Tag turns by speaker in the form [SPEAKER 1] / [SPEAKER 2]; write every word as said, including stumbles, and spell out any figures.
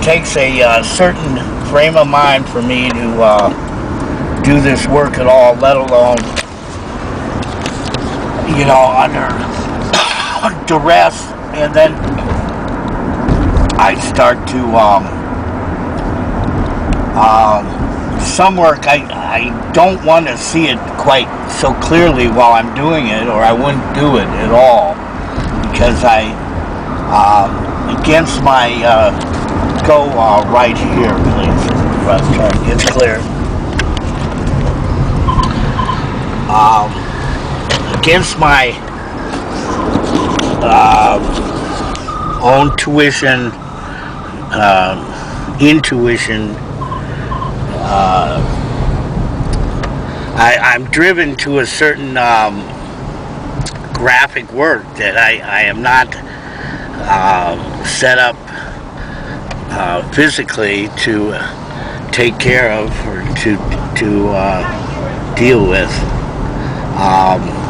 [SPEAKER 1] takes a uh, certain frame of mind for me to uh, do this work at all, let alone, you know, under duress. And then I start to um, um, some work I, I don't want to see it quite so clearly while I'm doing it, or I wouldn't do it at all, because I um, against my uh, go uh, right here, please. Left turn. It's clear. Um, against my uh, own tuition, uh, intuition, uh, I, I'm driven to a certain um, graphic work that I, I am not uh, set up uh, physically to uh, take care of or to to uh, deal with. Um,